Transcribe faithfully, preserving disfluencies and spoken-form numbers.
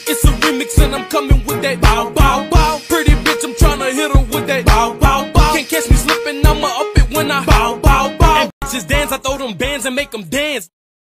It's a remix and I'm coming with that bow, bow, bow. Pretty bitch, I'm tryna hit her with that bow, bow, bow. Can't catch me slipping, I'ma up it when I bow, bow, bow. And bitches dance, I throw them bands and make them dance.